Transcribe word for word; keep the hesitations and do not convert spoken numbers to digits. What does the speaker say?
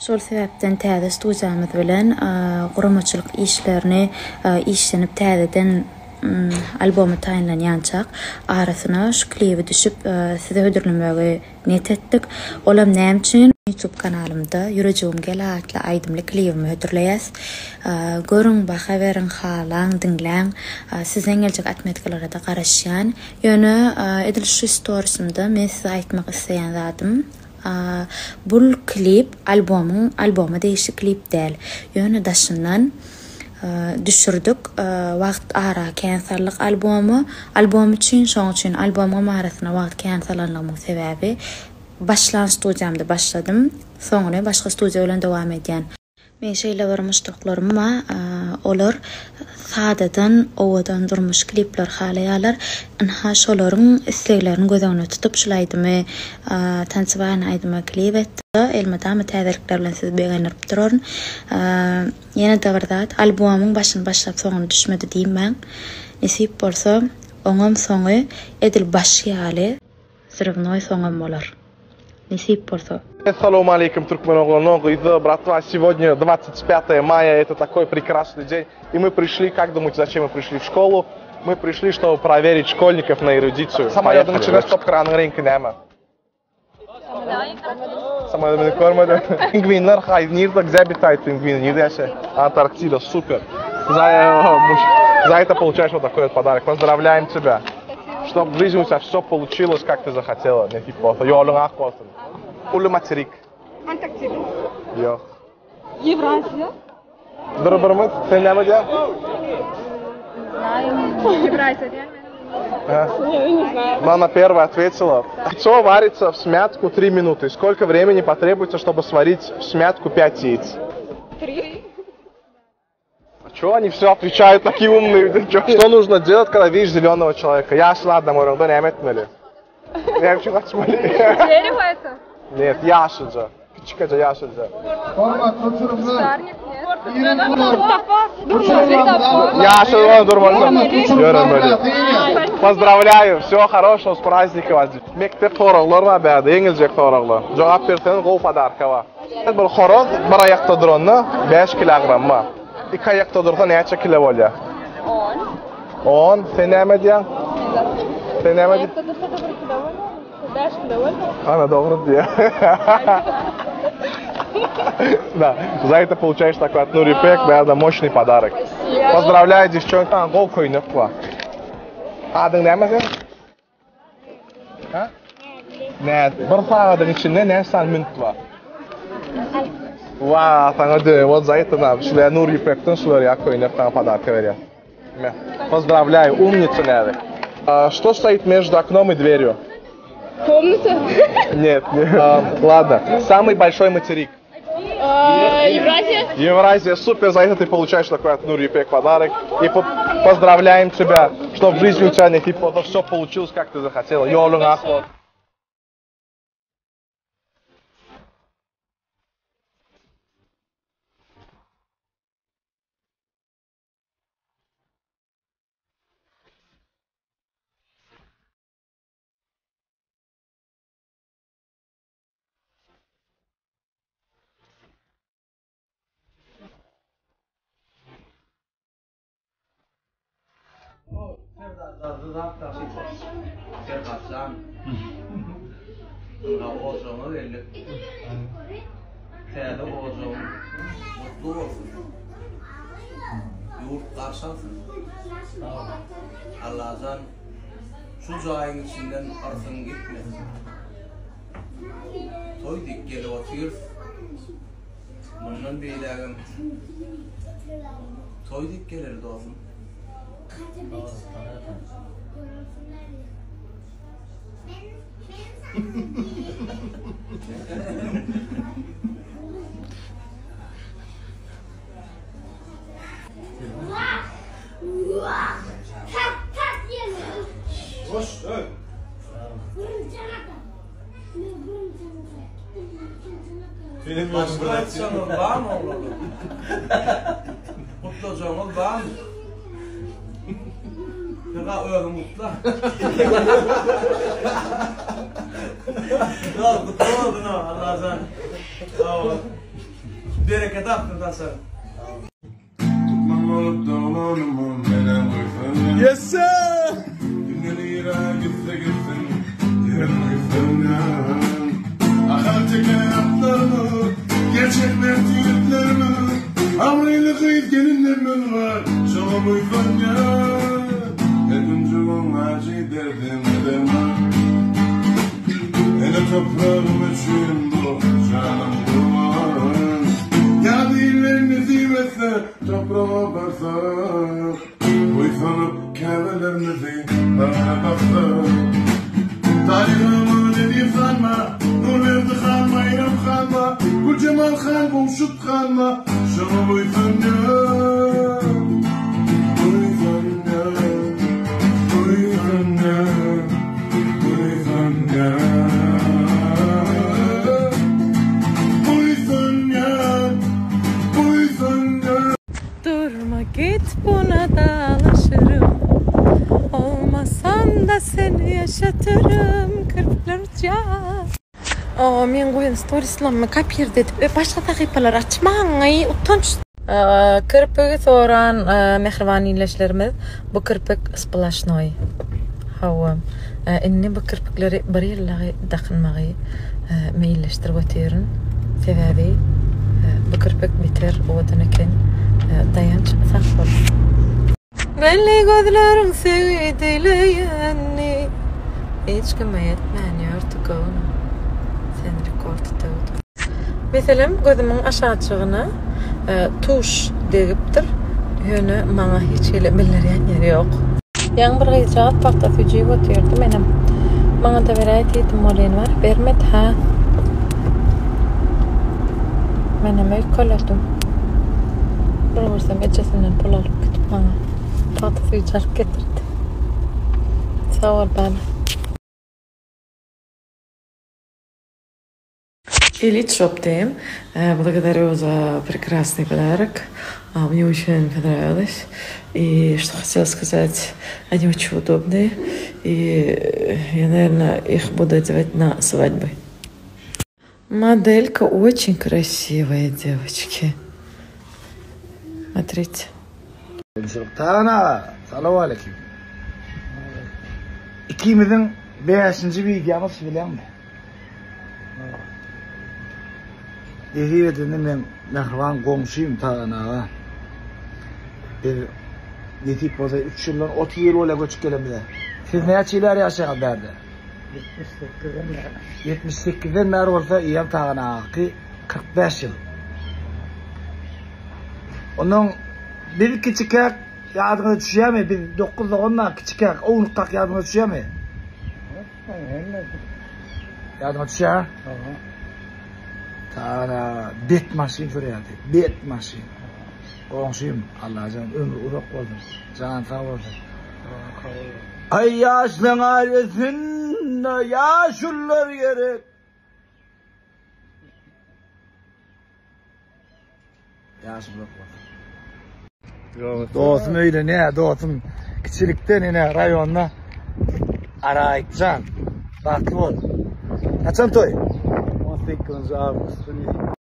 Şol sebäpden täze studiýamyz bilen guramaçylyk işlerini işlenip täzeden albomy taýinlanýançak arasyna şu klibi düşüp size ödürlenmäge niýet etdik. Olam näme üçin YouTube kanalymda Ýürejegim gel atly aýdymly klibimi ödürleýäs. Görüň, baha beriň, halaň, diňläň, siziň geljek atmetikalara da garaşýan. Ýöne edil şu storiesymda men size aýtmak isleýän zatym bul klip albomun alboma değişik klip däl. Ýöne daşyndan düşürdük. Wagt ara känserlik albomu. Albom üçin, şoň üçin albomum arasyna wagt känserlanlygynyň sebäbi başlan studiýamda başladym. Soňra başga studiýa bilen dowam edýän. Men şeýle barmyşdyklaryma olar sadadan owadan durmuş klipler halaýalar. Anha şolaryň isleglerini gözüňe tutup şulaydymy tançyban aýdymy klip etdi. Elmadamy täzelikler bilen siz beýanýaryp duraryn. Ýene de bir zat albomyň başyny başlap soňuna düşmedi diýmän. Nesip bolsa oňam soňy edil başýaly zrywnoy soňam bolar. Nesip bolsa. Ассаламу алейкум, туркменоглоногы. Братва, сегодня двадцать пятое мая, это такой прекрасный день. И мы пришли, как думаете, зачем мы пришли в школу? Мы пришли, чтобы проверить школьников на эрудицию. Самолёт начинает стоп-кран рынка нема. Самолёт кормады. Пингвинлер, хай, нирда, где обитают пингвины? Нирда, Антарктида, супер. За, за это получаешь вот такой вот подарок. Поздравляем тебя. Чтобы в жизни у тебя все получилось, как ты захотела. Не типа, ёлунг ахвостен. Улы материк. Антарктида. Yok. Евразия. Dur-dur-mut, sen ne mi diyorsun? Знаем. Евразия, реально? Не знаю. Мама первая ответила. Яйцо варится в смятку три минуты. Сколько времени потребуется, чтобы сварить в смятку пять яиц? Три. А чё они все отвечают такие умные? Что нужно делать, когда видишь зеленого человека? Я ладно, мой рандон, я метнули. Я хочу хоть Дерево это? Нет, yaşlıca. Küçükce yaşlıca. Шарник, нет? Yaşlı durmalı. Görün böyle. Поздравляю, всего хорошего, с праздником вас. Mektab to'raqlar ba'da yengilcek to'raqlar. Javob bersang g'ov padarka va. Bu xoroz bir oyoqda duronni besh kilogramm. İki oyoqda dursa necha kilo bo'ladi? on. on. Sen nima diyorsun? Sen nima diyorsun? Она добрый день. Да, за это получаешь такой от Нури Пек, да, мощный подарок. Поздравляю, девчонка. Гол койныкла. А, да, не можешь? А? Нет, bir saatın içinde ne san mintva. Vay, sana de, вот за это нам, шли Нури Пектен, шли я койныкла подарок veriyor. Поздравляю, умница, надо. Что стоит между окном и дверью? Комната? Нет, нет. А, ладно. Самый большой материк. А, Евразия? Евразия, супер, за это ты получаешь такой от Нури Пек подарок. И по поздравляем тебя, чтобы в жизни у тебя не типа все получилось, как ты захотела. Йолу нахуй. Oğuzhan'a verilip T'de Oğuzhan mutlu olsun. Yurt karşılansın. Allah'tan şu cahil içinden arsın gitmesin. Toy dik gelip atıyor. Bundan beyleğim toy dik gelir dostum. Hoş, evet. Benim Başka etcanız var mı oğlum? Mutlu canınız var mı? Kıra öyle mutlu. Ya mutlu oldun ha Allah'tan. Sağ ol. Bereket aklındasın. Yes sir. Gerçekler tüyüklerimi Amrıyla kıyıp gelinlerim var Şama buysan ya Edimcunun acı derdim edemem Hele toprağım için bu canım durmaz Ya değillerini zivetse toprağa baksak Buysanıp kevelerinizi bana baksak Tarihimi dediğim sanma Nur verdi kanma, İrem kanma Gül Cemal kan, komşut kanma Şunu buysan ya Buysan ya Buysan ya Buysan ya Buysan ya Buysan ya Durma git buna da alışırım Olmasan da seni yaşatırım Kırplar uçar Aa, men koyun storieslamma kapir dedip başka takipalar açmağın utanç. Kırpığı soran mehrivanileşlerimiz bu kırpık splaşnoy. Hava inni bu kırpıkları bariyerleri dakınmağı meyilleştirip ötüyorum. Sebebi bu kırpık biter odanıken dayanç saklı. Belli gözlerin sevdileyenni hiç kime yetmeniyor tıkağını. Mesela gözümün aşağıçığına e, tuş deyiptir. Yönü bana hiç öyle bildiren yeri yok. Yan bir gıcağıt patlatıcıyı götürdüm benim. Bana da verayet yedim olan var. Vermedi ha. Ben hemen yükledim. Bulursam ecesinden pul alıp gidip bana patlatıcı alıp getirdi. Sağ ol bana. Элит шоптаем. Благодарю за прекрасный подарок. Мне очень понравилось. И что хотела сказать, они очень удобные. И я, наверное, их буду одевать на свадьбы. Моделька очень красивая, девочки. Смотрите. Tana, salamu aleyküm. İkimizin beşinci videomuz bilen mi? Ehiye dedim ben mehriban komşuyum Tana. Bir yetip boza üç yıldan otuz yıl öyle göçüp gelemedi. Siz ne açılar yaşayan derdi? yetmiş sekizden beri olsa iyiyim Tana ki kırk beş yıl. Onun bir küçükek yadına düşüyor mu? Bir dokuz ondan küçükek onlukak yadına düşüyor mu? Yadına düşüyor ha? Tana bet maşin sürüyordu. Bet maşin. Komşuyum Allah canım ömrü uzak oldu. Can sağ olsun. Ay yaşlan ailesinde yaşlılar gerek. Yaş uzak oldu. Dostum öyle ne dostum küçülükten yine rayonda arayıkcan. Baklı ol. Kaçan toy? on sekizinci Ağustos.